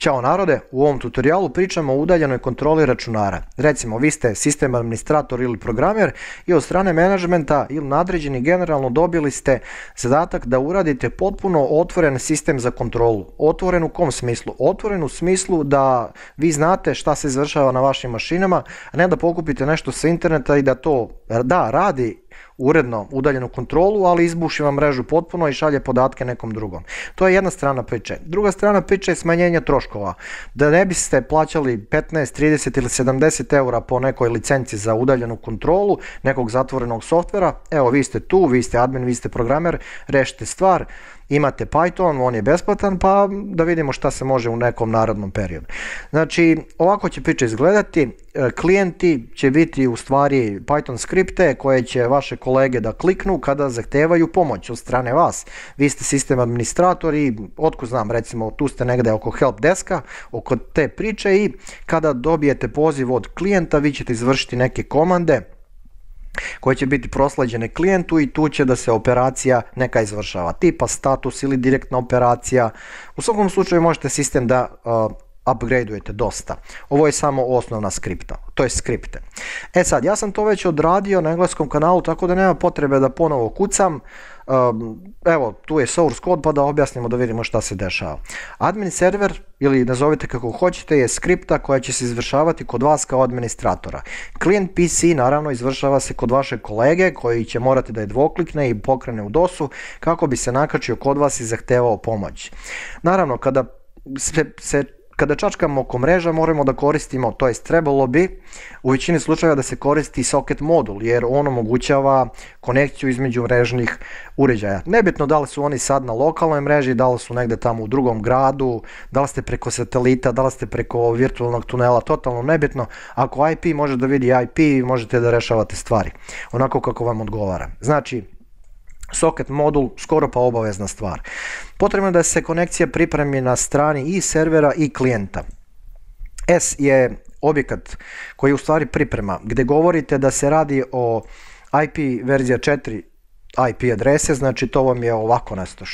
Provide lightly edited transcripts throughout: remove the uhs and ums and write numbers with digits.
Ćao narode, u ovom tutorialu pričamo o udaljenoj kontroli računara. Recimo, vi ste sistem administrator ili programer i od strane menadžmenta ili nadređeni generalno dobili ste zadatak da uradite potpuno otvoren sistem za kontrolu. Otvoren u kom smislu? Otvoren u smislu da vi znate šta se izvršava na vašim mašinama, a ne da pokupite nešto sa interneta i da to radi uredno udaljenu kontrolu, ali izbuši vam mrežu potpuno i šalje podatke nekom drugom. To je jedna strana priče. Druga strana priče je smanjenje troškova. Da ne biste plaćali 15, 30 ili 70 eura po nekoj licenci za udaljenu kontrolu nekog zatvorenog softvera, evo vi ste tu, vi ste admin, vi ste programer, rešite stvar, imate Python, on je besplatan, pa da vidimo šta se može u nekom narednom periodu. Znači, ovako će priča izgledati. Klijenti će biti u stvari Python skripte koje će vaše kolege da kliknu kada zahtevaju pomoć od strane vas. Vi ste sistem administrator i otko znam, recimo tu ste negde oko help deska, oko te priče i kada dobijete poziv od klijenta vi ćete izvršiti neke komande koje će biti prosleđene klijentu i tu će da se operacija neka izvršava, tipa status ili direktna operacija. U svakom slučaju možete sistem da upgradeujete dosta. Ovo je samo osnovna skripta, to je skripte. E sad, ja sam to već odradio na engleskom kanalu, tako da nema potrebe da ponovo kucam. Evo, tu je source code pa da objasnimo da vidimo šta se dešava. Admin server, ili nazovite kako hoćete, je skripta koja će se izvršavati kod vas kao administratora. Client PC naravno izvršava se kod vaše kolege koji će morati da je dvoklikne i pokrene u DOS-u kako bi se nakačio kod vas i zahtevao pomoć. Naravno, kada čačkamo oko mreža moramo da koristimo, to jest trebalo bi u većini slučajeva da se koristi socket modul jer on omogućava konekciju između mrežnih uređaja. Nebitno da li su oni sad na lokalnoj mreži, da li su negde tamo u drugom gradu, da li ste preko satelita, da li ste preko virtualnog tunela, totalno nebitno. Ako IP može da vidi IP, možete da rešavate stvari onako kako vam odgovara. Znači, socket modul skoro pa obavezna stvar. Potrebno je da se konekcija pripremi na strani i servera i klijenta. S je objekat koji je u stvari priprema, gde govorite da se radi o IP verzija 4 IP adrese, znači to vam je ovako nešto,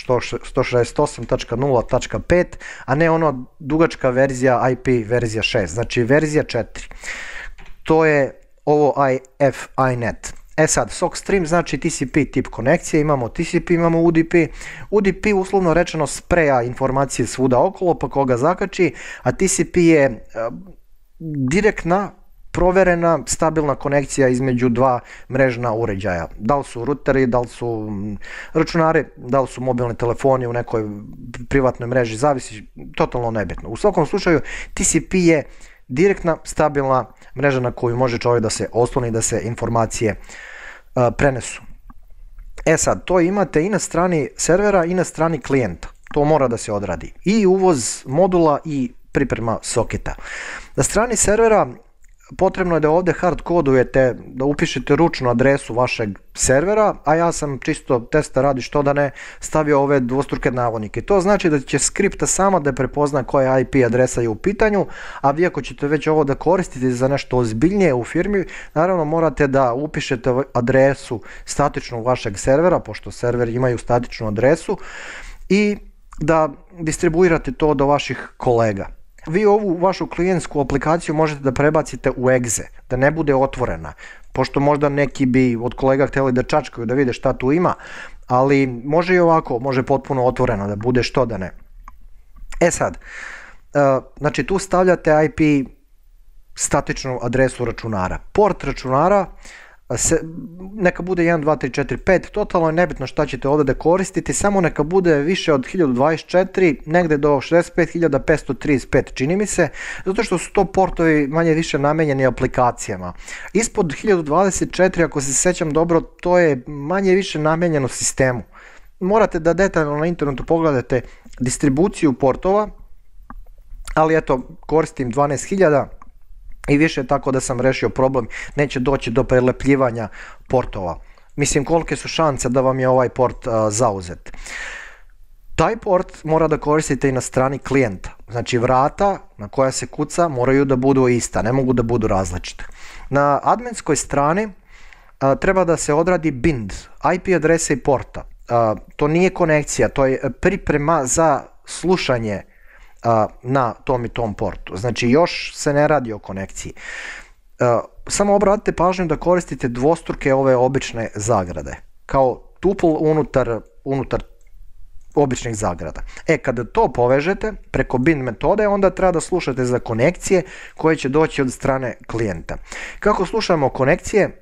168.0.5, a ne ono dugačka verzija IP verzija 6, znači verzija 4. To je ovo iNet. E sad, SOC stream znači TCP tip konekcije, imamo TCP, imamo UDP. UDP uslovno rečeno spreja informacije svuda okolo pa koga zakači, a TCP je direktna, proverena, stabilna konekcija između dva mrežna uređaja. Da li su ruteri, da li su računari, da li su mobilni telefoni u nekoj privatnoj mreži, zavisi, totalno nebitno. U svakom slučaju TCP je direktna, stabilna mreža na koju može čovjek da se osloni, da se informacije prenesu. E sad, to imate i na strani servera i na strani klijenta. To mora da se odradi. I uvoz modula i priprema soketa. Na strani servera potrebno je da ovdje hard kodujete, da upišete ručnu adresu vašeg servera, a ja sam čisto testa radi što da ne stavio ove dvostruke navodnike. To znači da će skripta sama da prepozna koja IP adresa je u pitanju, a vi ako ćete već ovo da koristite za nešto ozbiljnije u firmi, naravno morate da upišete adresu statičnu vašeg servera, pošto serveri imaju statičnu adresu, i da distribuirate to do vaših kolega. Vi ovu vašu klijentsku aplikaciju možete da prebacite u exe, da ne bude otvorena, pošto možda neki bi od kolega htjeli da čačkaju, da vide šta tu ima, ali može i ovako, može potpuno otvoreno da bude, što da ne. E sad, znači tu stavljate IP statičnu adresu računara. Port računara neka bude 1, 2, 3, 4, 5, totalno je nebitno šta ćete ovdje da koristite, samo neka bude više od 1024, negde do 65.535 čini mi se, zato što su to portovi manje više namenjeni aplikacijama. Ispod 1024, ako se sećam dobro, to je manje više namenjeno sistemu. Morate da detaljno na internetu pogledate distribuciju portova, ali eto, koristim 12.000, i više, tako da sam rešio problem, neće doći do prelepljivanja portova. Mislim, kolike su šanse da vam je ovaj port zauzet. Taj port mora da koristite i na strani klijenta. Znači, vrata na koja se kuca moraju da budu ista, ne mogu da budu različite. Na adminskoj strani treba da se odradi bind, IP adrese i porta. To nije konekcija, to je priprema za slušanje na tom i tom portu. Znači još se ne radi o konekciji. Samo obratite pažnju da koristite dvostruke ove obične zagrade, kao tuple unutar običnih zagrada. Kada to povežete preko bind metode, onda treba da slušate za konekcije koje će doći od strane klijenta. Kako slušamo konekcije?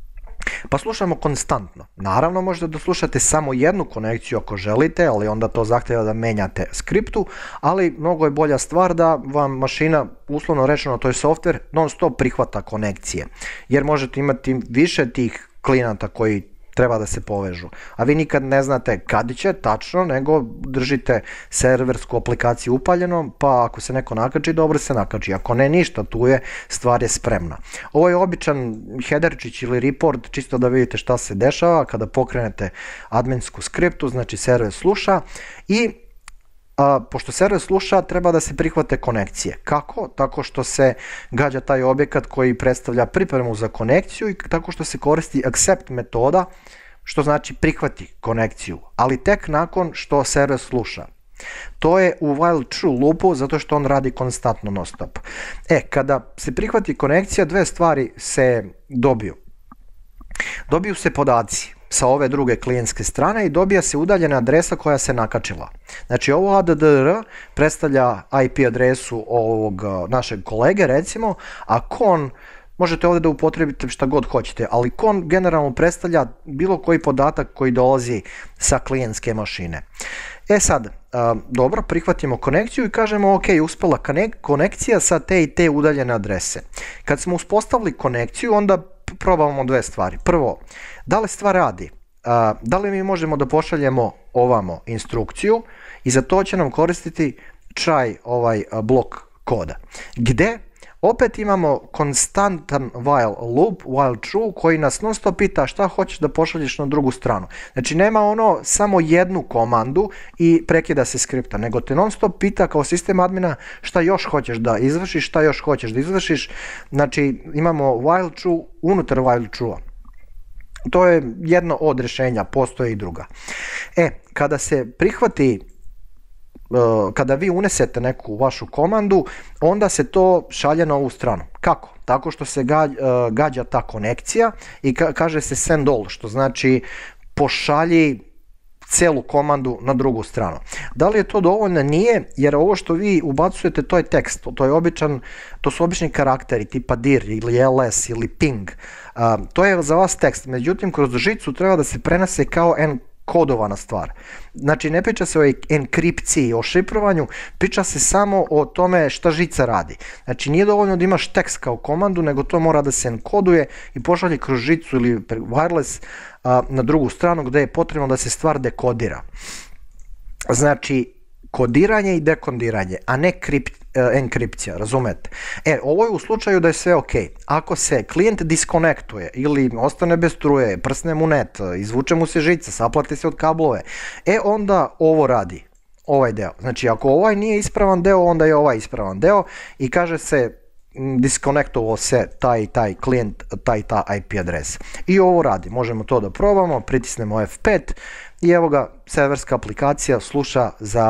Pa slušamo konstantno. Naravno možete da slušate samo jednu konekciju ako želite, ali onda to zahtjeva da menjate skriptu, ali mnogo je bolja stvar da vam mašina, uslovno rečeno to je softver, non stop prihvata konekcije, jer možete imati više tih klijenata koji treba da se povežu, a vi nikad ne znate kad će tačno, nego držite serversku aplikaciju upaljenom, pa ako se neko nakači, dobro se nakači, ako ne ništa, tu je, stvar je spremna. Ovo je običan headerčić ili report, čisto da vidite šta se dešava kada pokrenete adminsku skriptu, znači server sluša i pošto server sluša, treba da se prihvate konekcije. Kako? Tako što se gađa taj objekat koji predstavlja pripremu za konekciju i tako što se koristi accept metoda, što znači prihvati konekciju, ali tek nakon što server sluša. To je u while true loopu zato što on radi konstantno non stop. Kada se prihvati konekcija, dve stvari se dobiju. Dobiju se podaci sa ove druge klijentske strane i dobija se udaljena adresa koja se nakačila. Znači ovo ADDR predstavlja IP adresu ovog našeg kolege recimo, a con, možete ovdje da upotrebite šta god hoćete, ali con generalno predstavlja bilo koji podatak koji dolazi sa klijentske mašine. Sad, dobro, prihvatimo konekciju i kažemo ok, uspela konekcija sa te i te udaljene adrese. Kad smo uspostavili konekciju, onda probamo dve stvari. Prvo, da li stvar radi? Da li mi možemo da pošaljemo ovamo instrukciju i za to će nam koristiti try ovaj blok koda. Gde? Opet imamo konstantan while loop, while true, koji nas non stop pita šta hoćeš da pošalješ na drugu stranu. Znači nema ono samo jednu komandu i prekida se skripta, nego te non stop pita kao sistem admina šta još hoćeš da izvršiš, šta još hoćeš da izvršiš. Znači imamo while true unutar while true-a. To je jedno od rješenja, postoje i druga. Kada se prihvati, kada vi unesete neku vašu komandu, onda se to šalje na ovu stranu. Kako? Tako što se gađa ta konekcija i kaže se send all, što znači pošalji celu komandu na drugu stranu. Da li je to dovoljno? Nije, jer ovo što vi ubacujete to je tekst, to su obični karakteri tipa dir ili ls ili ping. To je za vas tekst, međutim kroz žicu treba da se prenese kao kodovana stvar. Znači ne priča se o enkripciji, o šifrovanju, priča se samo o tome šta žica radi. Znači nije dovoljno da imaš tekst kao komandu, nego to mora da se enkoduje i pošalje kroz žicu ili wireless na drugu stranu gdje je potrebno da se stvar dekodira. Znači kodiranje i dekodiranje, a ne enkripcija, razumete? Ovo je u slučaju da je sve ok. Ako se klijent diskonektuje ili ostane bez struje, prsne mu net, izvuče mu se žica, saplate se od kablove, onda ovo radi, ovaj deo. Znači ako ovaj nije ispravan deo, onda je ovaj ispravan deo i kaže se diskonektovao se taj klijent, ta IP adresa. I ovo radi, možemo to da probamo, pritisnemo F5 i evo ga, serverska aplikacija sluša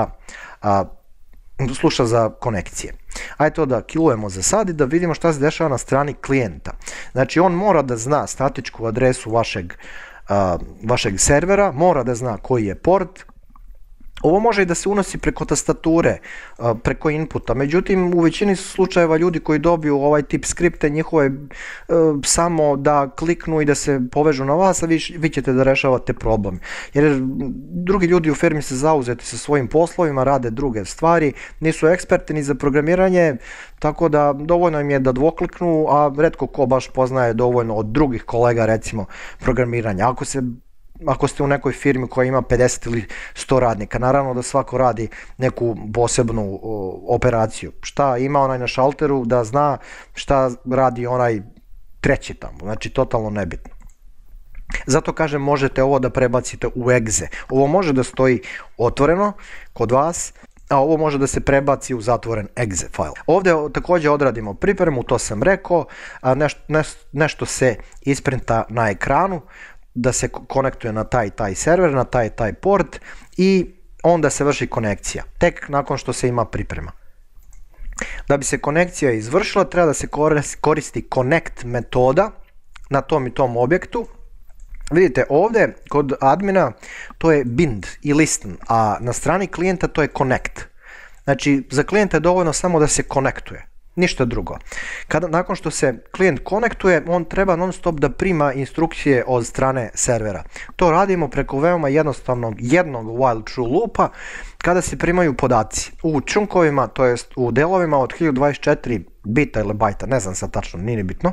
za konekcije. Ajde to da killujemo za sad i da vidimo šta se dešava na strani klijenta. Znači on mora da zna statičku adresu vašeg servera, mora da zna koji je port. Ovo može i da se unosi preko tastature, preko inputa, međutim u većini slučajeva ljudi koji dobiju ovaj tip skripte, njihove samo da kliknu i da se povežu na vas, a vi ćete da rešavate problem. Jer drugi ljudi u firmi se zauzeti sa svojim poslovima, rade druge stvari, nisu eksperti ni za programiranje, tako da dovoljno im je da dvokliknu, a retko ko baš poznaje dovoljno od drugih kolega recimo programiranja. Ako ste u nekoj firmi koja ima 50 ili 100 radnika, naravno da svako radi neku posebnu operaciju. Šta ima onaj na šalteru, da zna šta radi onaj treći tamo, znači totalno nebitno. Zato kažem, možete ovo da prebacite u exe. Ovo može da stoji otvoreno kod vas, a ovo može da se prebaci u zatvoren exe file. Ovdje također odradimo pripremu, to sam rekao, nešto se isprinta na ekranu, da se konektuje na taj server, na taj port i onda se vrši konekcija, tek nakon što se ima priprema. Da bi se konekcija izvršila, treba da se koristi connect metoda na tom i tom objektu. Vidite, ovdje kod admina to je bind i listen, a na strani klijenta to je connect. Znači, za klijenta je dovoljno samo da se konektuje, ništa drugo. Nakon što se klijent konektuje, on treba non stop da prima instrukcije od strane servera. To radimo preko veoma jednostavnog jednog while true loopa kada se primaju podaci u čunkovima, to jest u delovima od 1024 bita ili bajta, ne znam sad tačno, nije ni bitno.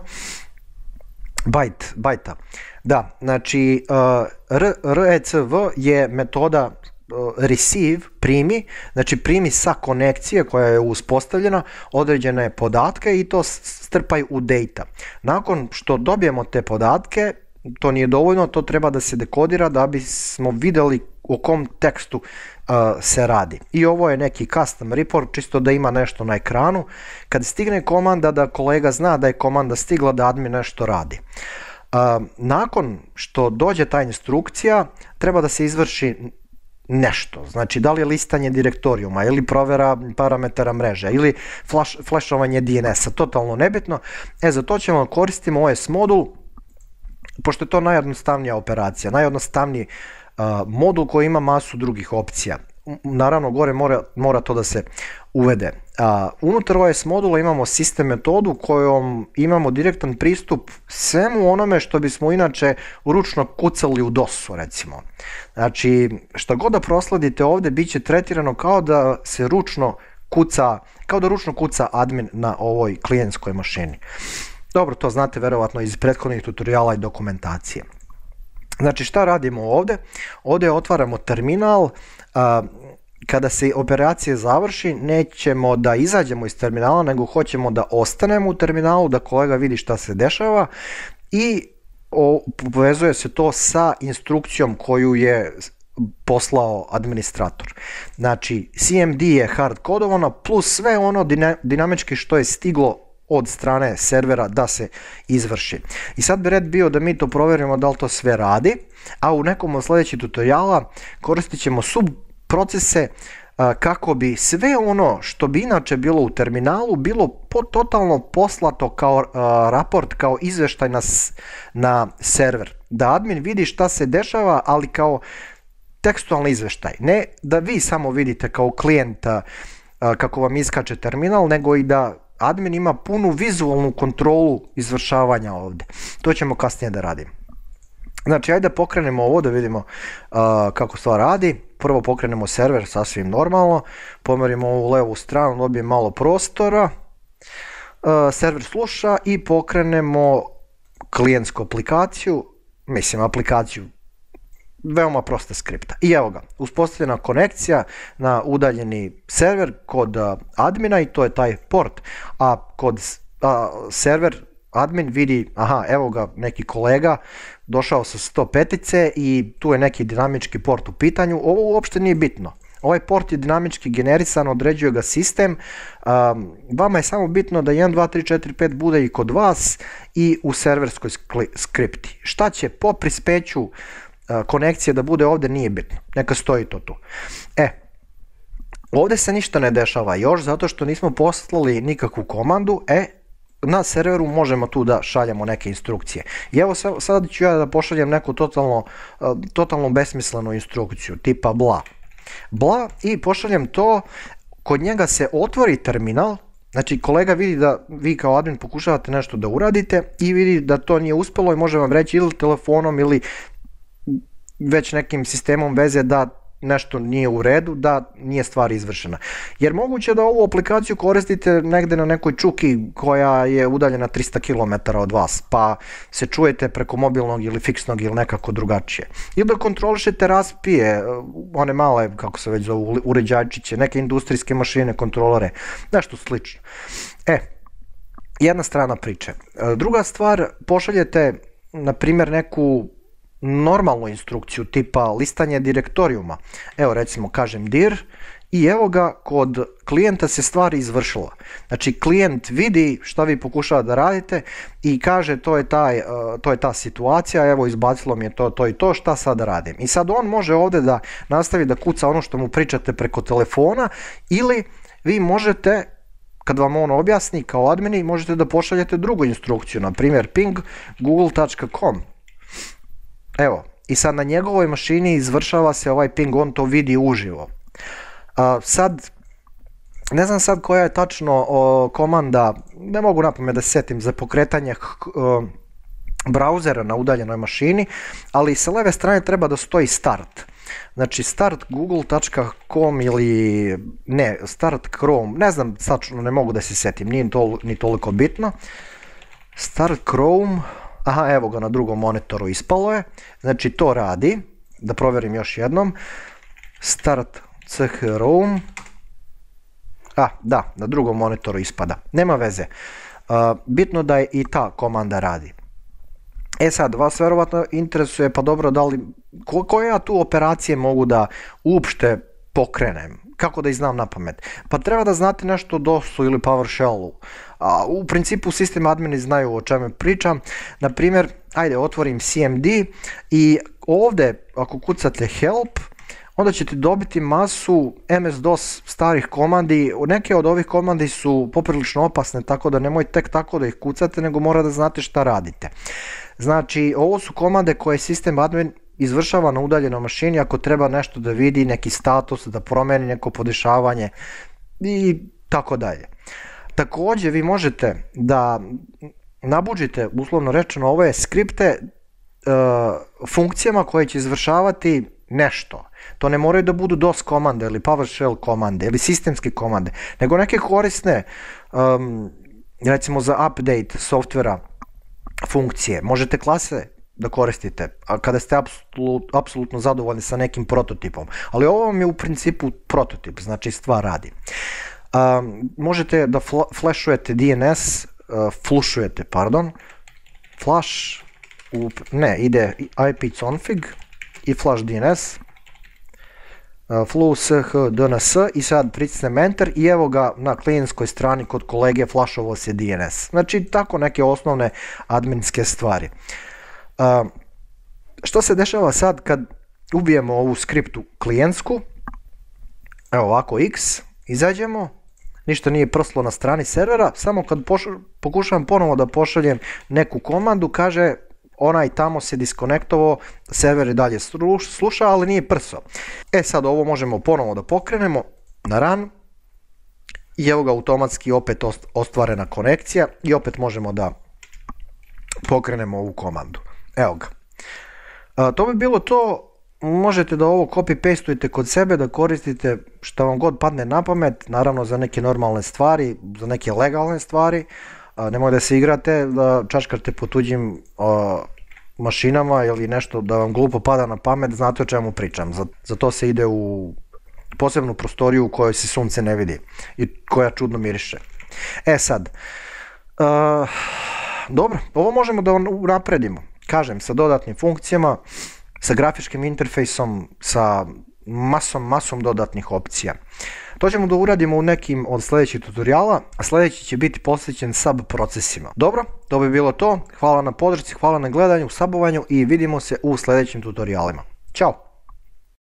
Bajta. Da, znači RECV je metoda receive, primi, znači primi sa konekcije koja je uspostavljena određene podatke i to strpaj u data. Nakon što dobijemo te podatke, to nije dovoljno, to treba da se dekodira da bismo vidjeli o kom tekstu se radi. I ovo je neki custom report, čisto da ima nešto na ekranu. Kad stigne komanda, da kolega zna da je komanda stigla, da admin nešto radi. Nakon što dođe ta instrukcija, treba da se izvrši nešto, znači da li je listanje direktorijuma ili provjera parametara mreže ili flashovanje DNS-a, totalno nebitno. Za to ćemo koristiti OS modul, pošto je to najjednostavnija operacija, najjednostavniji modul koji ima masu drugih opcija. Naravno, gore mora to da se uvede. Unutar OS modula imamo sistem metodu kojom imamo direktan pristup svemu onome što bismo inače ručno kucali u DOS-u, recimo. Znači, što god da prosledite ovdje, bit će tretirano kao da se ručno kuca admin na ovoj klijentskoj mašini. Dobro, to znate verovatno iz prethodnih tutoriala i dokumentacije. Znači, šta radimo ovdje? Ovdje otvaramo terminal. Kada se operacija završi, nećemo da izađemo iz terminala, nego hoćemo da ostanemo u terminalu, da kolega vidi šta se dešava i povezuje se to sa instrukcijom koju je poslao administrator. Znači, CMD je hard kodovano plus sve ono dinamički što je stiglo od strane servera da se izvrši. I sad bi red bio da mi to provjerimo da li to sve radi, a u nekom od sljedećih tutoriala koristit ćemo subprocese kako bi sve ono što bi inače bilo u terminalu bilo totalno poslato kao raport, kao izveštaj na server. Da admin vidi šta se dešava, ali kao tekstualni izveštaj. Ne da vi samo vidite kao klijenta kako vam iskače terminal, nego i da admin ima punu vizualnu kontrolu izvršavanja ovdje. To ćemo kasnije da radimo. Znači, ajde pokrenemo ovo da vidimo kako stvar radi. Prvo pokrenemo server sasvim normalno, pomerimo ovu levu stranu, dobijemo malo prostora, server sluša i pokrenemo klijentsku aplikaciju, veoma prosta skripta. I evo ga, uspostavljena konekcija na udaljeni server kod admina i to je taj port, a kod server admin vidi, aha, evo ga neki kolega došao sa 105 i tu je neki dinamički port u pitanju. Ovo uopšte nije bitno. Ovaj port je dinamički generisan, određuje ga sistem. Vama je samo bitno da 1, 2, 3, 4, 5 bude i kod vas i u serverskoj skripti. Šta će po prispeću konekcije da bude ovdje nije bitno. Neka stoji to tu. Ovdje se ništa ne dešava još zato što nismo poslali nikakvu komandu. Na serveru možemo tu da šaljemo neke instrukcije. I evo sad ću ja da pošaljem neku totalno besmislenu instrukciju, tipa bla i pošaljem to, kod njega se otvori terminal, znači kolega vidi da vi kao admin pokušavate nešto da uradite i vidi da to nije uspelo i može vam reći ili telefonom ili već nekim sistemom veze da nešto nije u redu, da nije stvar izvršena. Jer moguće da ovu aplikaciju koristite negde na nekoj čuki koja je udaljena 300 km od vas, pa se čujete preko mobilnog ili fiksnog ili nekako drugačije. Ili da kontrolišete raspije, one male, kako se već zovu, uređačiće, neke industrijske mašine, kontrolore, nešto slično. Jedna strana priče. Druga stvar, pošaljete, na primjer, neku normalnu instrukciju tipa listanje direktorijuma. Evo recimo kažem dir i evo ga, kod klijenta se stvar izvršila. Znači klijent vidi šta vi pokušavate da radite i kaže to je ta situacija, evo izbacilo mi je to i to, šta sad da radim. I sad on može ovdje da nastavi da kuca ono što mu pričate preko telefona, ili vi možete, kad vam on objasni kao admini, možete da pošaljete drugu instrukciju, na primjer ping google.com. Evo, i sad na njegovoj mašini izvršava se ovaj ping, on to vidi uživo. Sad, ne znam sad koja je tačno komanda, ne mogu napamet da se setim, za pokretanje brauzera na udaljenoj mašini, ali sa leve strane treba da stoji start. Znači start google.com ili ne, start Chrome, ne znam, tačno ne mogu da se setim, nije ni toliko bitno. Start Chrome, aha, evo ga na drugom monitoru ispalo je, znači to radi, da provjerim još jednom, start Chrome, da, na drugom monitoru ispada, nema veze, bitno da je i ta komanda radi. E sad, vas verovatno interesuje, pa dobro, da li, koje ja tu operacije mogu da uopšte pokrenem, kako da ih znam na pamet? Pa treba da znate nešto o DOS-u ili PowerShellu. U principu sistem admini znaju o čemu pričam. Na primjer, ajde, otvorim CMD i ovdje ako kucate help, onda ćete dobiti masu MS-DOS starih komandi. Neke od ovih komandi su poprilično opasne, tako da nemojte tek tako da ih kucate, nego mora da znate šta radite. Znači, ovo su komande koje sistem admin izvršava na udaljenoj mašini ako treba nešto da vidi, neki status, da promeni neko podešavanje i tako dalje. Također vi možete da nabuđite, uslovno rečeno, ove skripte funkcijama koje će izvršavati nešto. To ne moraju da budu DOS komande ili PowerShell komande ili sistemske komande, nego neke korisne, recimo za update softvera funkcije. Možete klase da koristite, a kada ste apsolutno zadovoljni sa nekim prototipom. Ali ovo vam je u principu prototip, znači stvar radi. Možete da flashujete DNS, ide ipconfig i flash DNS, flu dns i sad pritisnem enter i evo ga na klijentskoj strani kod kolege flashovo se DNS. Znači tako neke osnovne adminske stvari. Što se dešava sad kad ubijemo ovu skriptu klijentsku? Evo ovako x, izađemo, ništa nije prslo na strani servera, samo kad pokušavam ponovo da pošaljem neku komandu, kaže onaj tamo se diskonektovao, server i dalje sluša, ali nije prso. E sad ovo možemo ponovo da pokrenemo na run i evo ga automatski opet ostvarena konekcija i opet možemo da pokrenemo ovu komandu. Evo ga. To bi bilo to. Možete da ovo copy-pastujete kod sebe, da koristite što vam god padne na pamet, naravno za neke normalne stvari, za neke legalne stvari. Nemoj da se igrate, da čačkate po tuđim mašinama ili nešto da vam glupo pada na pamet, znate o čemu pričam. Za to se ide u posebnu prostoriju u kojoj se sunce ne vidi i koja čudno miriše. E sad, dobro, ovo možemo da napredimo, kažem, sa dodatnim funkcijama, sa grafičkim interfejsom, sa masom dodatnih opcija. To ćemo da uradimo u nekim od sljedećih tutoriala, a sljedeći će biti posvećen sub procesima. Dobro, to bi bilo to. Hvala na podršci, hvala na gledanju, subovanju i vidimo se u sljedećim tutorialima. Ćao!